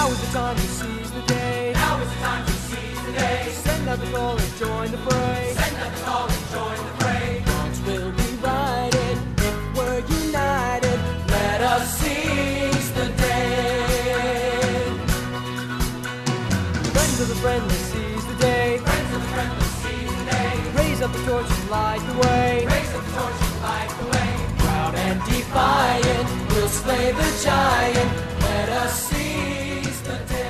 Now is the time to seize the day. Now is the time to seize the day. Send out the call and join the fray. Send out the call and join the fray. Wrongs will be righted if we're united. Let us seize the day. Friends of the friendless, seize the day. Friends of the friendless, seize the day. Raise up the torch and light the way. Raise up the torch and light the way. Proud and defiant, we'll slay the giant. Let us seize the day.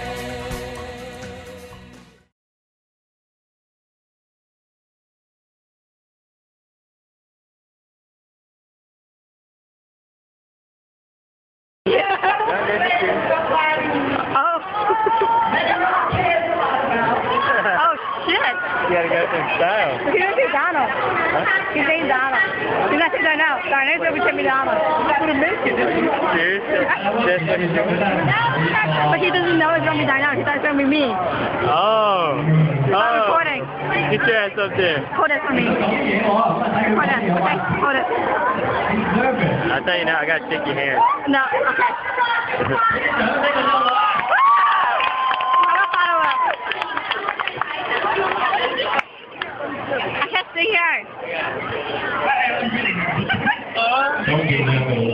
Oh shit! You gotta go in style. He's gonna say Donald. Huh? He's saying Donald. He's not saying Darnell. Darnell's gonna be Donald. He's gonna make it. Seriously? That's what he's doing? But he doesn't know it's gonna be Darnell. He thought it's gonna be me. Oh. I'm recording. Get your ass up there. Hold it for me. Hold it. Okay. Hold it. I'll tell you now, I got sticky hands. No. Okay. I can't stay here. Don't get nervous.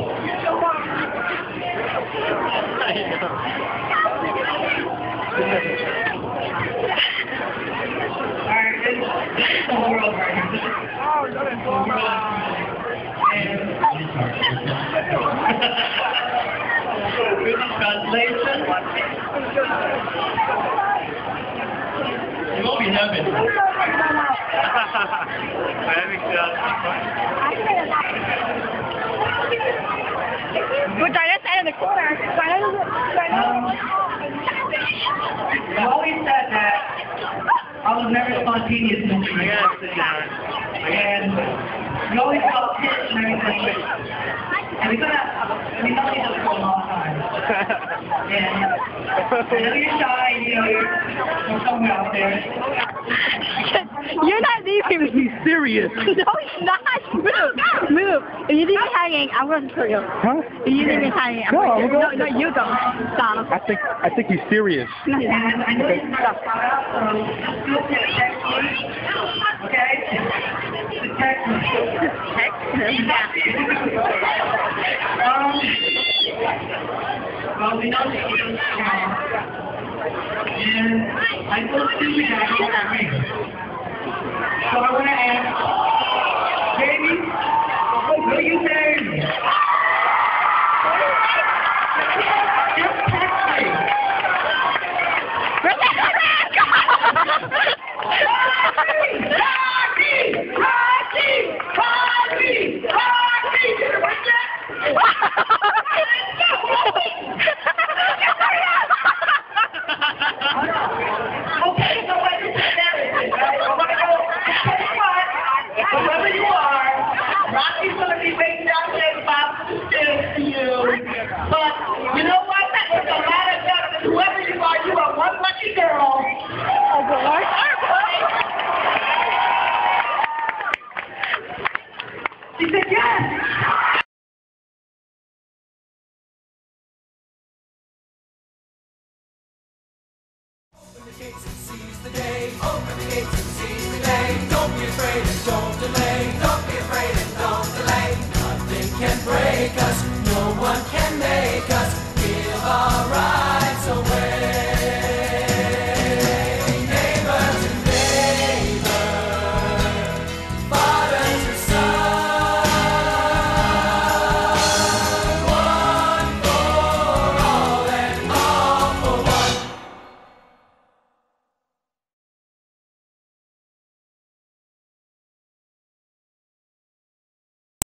Translation. You won't be nervous. We're Dinah's side in the corner. You always said that I was never spontaneous in this. I gotta sit down. And you always felt tense and everything. And we know each other for a long time. And I know you're shy, you know, you're somewhere out there. You're not leaving. He's serious. No, he's not. Move. If you leave me hanging, I'm going to kill you. Huh? If you leave me hanging, I'm going to kill you. No, you don't. Donald. I think he's serious. No, And I know you're not out, so feel free to text me. Okay? To text me. Text him. Well, we know that you don't have. And I told you we got to go that way. So I want to ask, baby, will you marry me? Just text me. Okay, so what is that? Whoever you are, Rocky's going to be making out that box to you. But you know what? It's a lot of justice. Whoever you are one lucky girl. Oh, boy. She said yes. Open the gates and seize the day. Open the gates and seize the day. Don't be afraid and don't delay.